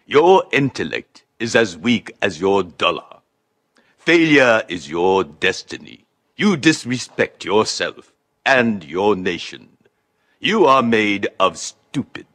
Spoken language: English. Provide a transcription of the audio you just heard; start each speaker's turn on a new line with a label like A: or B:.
A: Your intellect is as weak as your dollar. Failure is your destiny. You disrespect yourself and your nation. You are made of stupid.